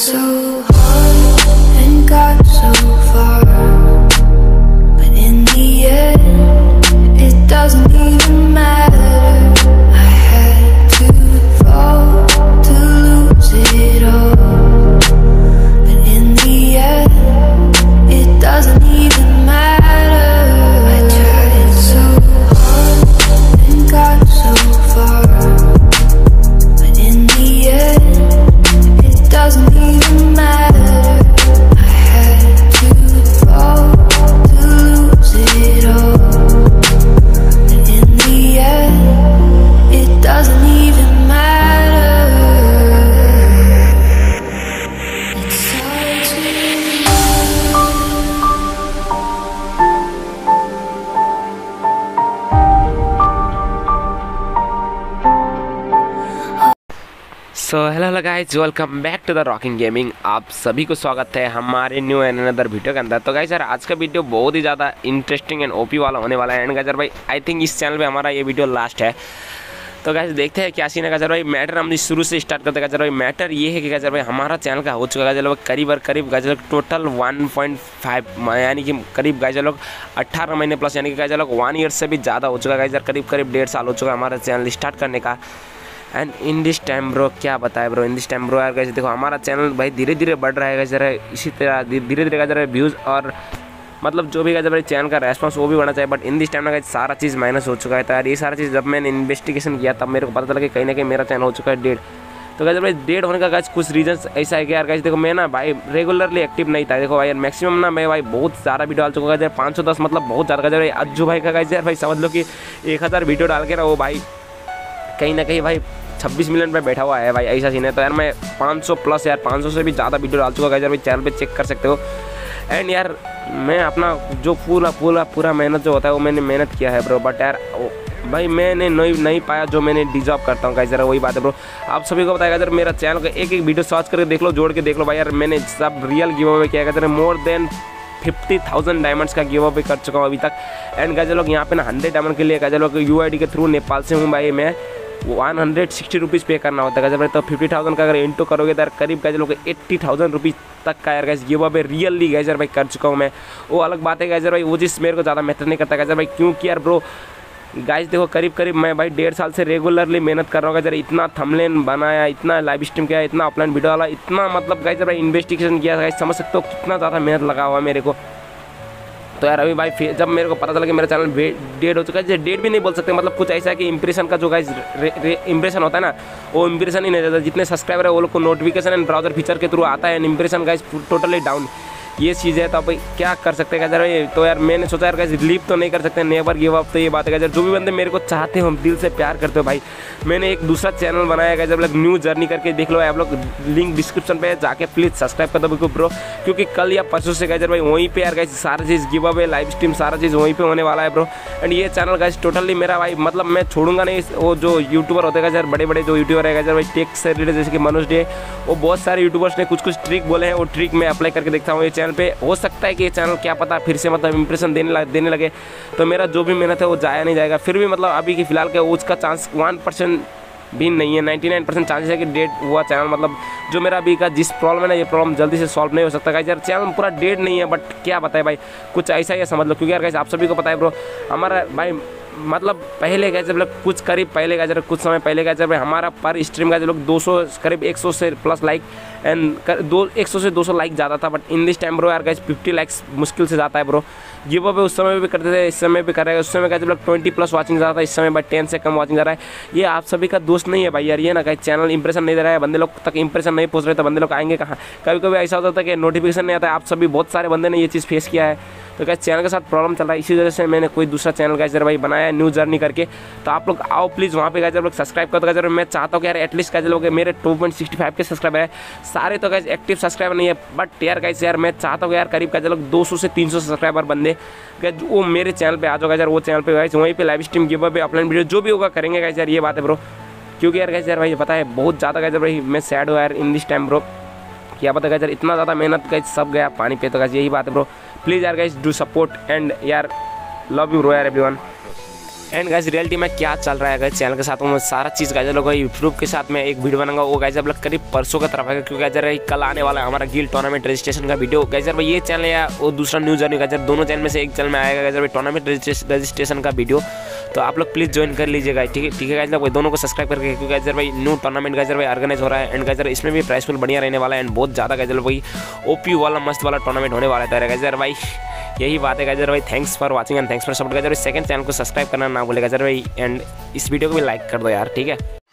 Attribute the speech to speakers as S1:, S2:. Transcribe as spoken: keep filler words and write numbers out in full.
S1: so hard and got so far, but in the end it doesn't even matter. I had to fall to lose it all, but in the end it doesn't even matter. I tried so hard and got so far, but in the end it doesn't even matter. I had to fall to lose it all, but in the end it doesn't even matter. It's hard to
S2: so hello hello guys, welcome back to the rocking gaming. आप सभी को स्वागत है हमारे new and another video के अंदर। तो guys यार, आज का वीडियो बहुत ही ज़्यादा इंटरेस्टिंग एंड ओपी वाला होने वाला है। एंड गाइज भाई, आई थिंक इस चैनल पे हमारा ये वीडियो लास्ट है। तो गाइज देखते हैं क्या सीन है। गाजर भाई मैटर हम शुरू से स्टार्ट करते हैं। गाजर भाई मैटर ये है कि गाजर भाई हमारा चैनल का हो चुका है गाजर भाई करीब और करीब गाजर टोटल वन पॉइंट फाइव यानी कि करीब गाजर लोग अट्ठारह महीने प्लस यानी कि गाजर लोग वन ईयर से भी ज़्यादा हो चुका है। गाजर करीब करीब डेढ़ साल हो चुका है हमारा चैनल स्टार्ट करने का। And in this time bro क्या बताए bro, in this time bro यार कैसे देखो हमारा चैनल भाई धीरे धीरे बढ़ रहा है जरा, इसी तरह धीरे धीरे का जरा व्यूज़ और मतलब जो भी का जब चैनल का रेस्पॉन्स वो भी बढ़ना चाहिए। बट इन दिस टाइम ना सारा चीज़ माइनस हो चुका है। तो यार ये सारा चीज़ जब मैंने इन्वेस्टिगेशन किया तब मेरे को पता चला कि कहीं ना कहीं मेरा चैनल हो चुका है डेढ़। तो गाइस भाई डेढ़ होने का गाइस कुछ रीजंस ऐसा है कि यार गाइस देखो मैं ना भाई रेगुलरली एक्टिव नहीं था। देखो भाई यार मैक्सिमम ना मैं भाई बहुत सारा वीडियो डाल चुका है, पाँच सौ दस मतलब बहुत ज़्यादा। गाइस अज्जू भाई का गाइस यार भाई समझ लो कि एक हज़ार वीडियो डाल के ना वो भाई कहीं ना कहीं भाई छब्बीस मिलियन पे बैठा हुआ है भाई, ऐसा सीन है। तो यार मैं पाँच सौ प्लस यार पाँच सौ से भी ज़्यादा वीडियो डाल चुका है यार भाई, चैनल पे चेक कर सकते हो। एंड यार मैं अपना जो पूरा पूरा पूरा मेहनत जो होता है वो मैंने मेहनत किया है ब्रो। बट यार भाई मैंने नहीं नहीं पाया जो मैंने डिजर्व करता हूँ गाइस। जरा वही बात है ब्रो, आप सभी को बताया जरा मेरा चैनल का एक एक वीडियो सर्च करके देख लो, जोड़ के देख लो भाई। यार मैंने सब रियल गिव अवे किया है, more than fifty thousand diamonds का गिव अवे कर चुका हूँ अभी तक। एंड गाइस लोग यहाँ पे ना हंड्रेड डायमंड के लिए गाइस लोग यू आई डी के थ्रू नेपाल से हूँ भाई मैं, वन हंड्रेड सिक्सटी रुपीज़ पे करना होता है गाइस। तो फिफ्टी थाउजेंड का अगर इंटू करोगे तो यार करीब गाइस लोग एट्टी थाउजेंड रुपीज़ तक का यार guys give away really guys भाई कर चुका हूँ मैं। वो अलग बात है गाइस भाई, वो चीज़ मेरे को ज़्यादा मैटर नहीं करता गाइस भाई, क्योंकि यार ब्रो गाइस देखो करीब करीब मैं भाई डेढ़ साल से रेगुलरली मेहनत कर रहा हूँ गाइस। इतना थंबनेल बनाया, इतना लाइव स्ट्रीम किया, इतना ऑफलाइन वीडियो डाला, इतना मतलब गाइस भाई इन्वेस्टिगेशन किया गाइस, समझ सकते हो कितना ज़्यादा मेहनत लगा हुआ मेरे को। तो यार अभी भाई जब मेरे को पता चला कि मेरा चैनल डेड हो चुका है, डेड भी नहीं बोल सकते, मतलब कुछ ऐसा है कि इंप्रेशन का जो गाइस इंप्रेशन होता है ना वो इंप्रेशन ही नहीं रहता। जितने सब्सक्राइबर है वो लोग को नोटिफिकेशन एंड ब्राउजर फीचर के थ्रू आता है, इंप्रेशन गाइस टोटली डाउन, ये चीज़ है। तो भाई क्या कर सकते हैं गाइस। तो यार मैंने सोचा यार गाइस रिलीव तो नहीं कर सकते, नेवर गिव अप। तो ये बात है गाइस, जो भी बंदे मेरे को चाहते हो, हम दिल से प्यार करते हो भाई, मैंने एक दूसरा चैनल बनाया गाइस, जब लोग न्यू जर्नी करके देख लो आप लोग, लिंक डिस्क्रिप्शन पे जाके प्लीज़ सब्सक्राइब कर दो बिल्कुल ब्रो, क्योंकि कल या परसों से गाइस भाई वहीं पे यार गाइस सारा चीज़ गिव अवे लाइव स्ट्रीम सारा चीज़ वहीं पे होने वाला है ब्रो। एंड ये चैनल गाइस टोटली मेरा भाई मतलब मैं छोड़ूंगा नहीं। वो जो यूट्यूबर होते हैं गाइस, बड़े बड़े जो यूट्यूबर है गाइस भाई टेक से रिलेटेड, जैसे कि मनोज डे, वो बहुत सारे यूट्यूबर्स ने कुछ कुछ ट्रिक बोले हैं, वो ट्रिक मैं अप्लाई करके देखता हूँ ये चैनल पे। हो सकता है कि ये चैनल क्या पता फिर से मतलब इंप्रेशन देने लगे देने लगे तो मेरा जो भी मेहनत है वो जाया नहीं जाएगा। फिर भी मतलब अभी की फिलहाल के उसका चांस वन परसेंट भी नहीं है, नाइन्टी नाइन परसेंट चांसेस है कि डेड हुआ चैनल, मतलब जो मेरा अभी का जिस प्रॉब्लम है ना ये प्रॉब्लम जल्दी से सॉल्व नहीं हो सकता गाइस। यार चैनल पूरा डेड नहीं है, बट क्या बताए भाई कुछ ऐसा ही है समझ लो, क्योंकि यार गाइस आप सभी को पता है ब्रो हमारा भाई मतलब पहले गए जब लोग कुछ करीब पहले गए जब कुछ समय पहले गए जब भाई हमारा पर स्ट्रीम का जो लोग दो सौ करीब एक सौ से प्लस लाइक एंड दो एक सौ से दो सौ लाइक ज़्यादा था। But in this time bro यार गाइस फिफ्टी लाइक्स मुश्किल से जाता है ब्रो। गिव अवे उस समय भी करते थे, इस समय भी कर रहे हैं। उस समय का जब लोग ट्वेंटी प्लस वाचिंग ज़्यादा था, इस समय बट टेन से कम वाचिंग जा रहा है। ये आप सभी का दोस्त नहीं है भाई यार, ये ना कहीं चैनल इंप्रेशन नहीं दे रहा है, बंदे लोग तक इंप्रेशन नहीं पहुँच रहे तो बंदे लोग आएंगे कहाँ। कभी कभी ऐसा होता था कि नोटिफिकेशन नहीं आता है, आप सभी बहुत सारे बंदे ने ये चीज़ फेस किया है। तो गाइस चैनल के साथ प्रॉब्लम चल रहा है, इसी वजह से मैंने कोई दूसरा चैनल गाइस भाई बनाया है न्यू जर्नी करके। तो आप लोग आओ प्लीज़ वहाँ पे गाइस लोग सब्सक्राइब कर दो गाइस। मैं चाहता हूँ कि यार एटलीस्ट गाइस लोग मेरे टू पॉइंट सिक्सटी फाइव के सब्सक्राइबर है, सारे तो गाइस एक्टिव सब्सक्राइबर नहीं है, बट यार गाइस यार मैं चाहता हूँ यार करीब गाइस लोग दो सौ से तीन सौ सब्सक्राइबर बंदे गाइस वो मेरे चैनल पे आ जाओ गाइस, वो चैनल पे गाइस वहीं पे live stream give away offline video जो भी होगा करेंगे गाइस यार, ये बात है ब्रो। क्योंकि यार गाइस यार भाई पता है बहुत ज़्यादा गाइस भाई मैं सैड हूँ यार इन दिस टाइम ब्रो, क्या पता गाइस यार इतना ज़्यादा मेहनत गाइस सब गया पानी पे। तो गाइस यही बात है ब्रो, प्लीज़ यार गाइस डू सपोर्ट एंड यार लव यू ब्रो यार एवरीवन। एंड गाइस रियलिटी में क्या चल रहा है गाइस चैनल के साथ में सारा चीज़ गाइस लोग प्रूफ के साथ में एक वीडियो बनाऊंगा। वो गाइस आप लोग करीब परसों की तरफ है, क्योंकि गाइस कल आने वाला है हमारा गिल्ड टूर्नामेंट रजिस्ट्रेशन का वीडियो। गाइस भाई ये चैनल या वो दूसरा न्यू जर्नी गाइस दोनों चैनल में से एक चैनल में आएगा गाइस भाई टूर्नामेंट रजिस्ट्रेशन का वीडियो। तो आप लोग प्लीज़ ज्वाइन कर लीजिएगा, ठीक है ठीक है गाइस भाई, दोनों को सब्सक्राइब करके, क्योंकि गाइस भाई न्यू टूर्नामेंट गाइस भाई ऑर्गेनाइज हो रहा है। एंड गाइस इसमें भी प्राइस फुल बढ़िया रहने वाला है एंड बहुत ज़्यादा गाइस भाई ओपी वाला मस्त वाला टूर्नामेंट होने वाला है गाइस भाई। यही बात है गाइस भाई, thanks for watching and thanks for support guys भाई। सेकंड चैनल को सब्सक्राइब करना ना भूलेगा गाइस भाई, एंड इस वीडियो को भी लाइक कर दो यार, ठीक है।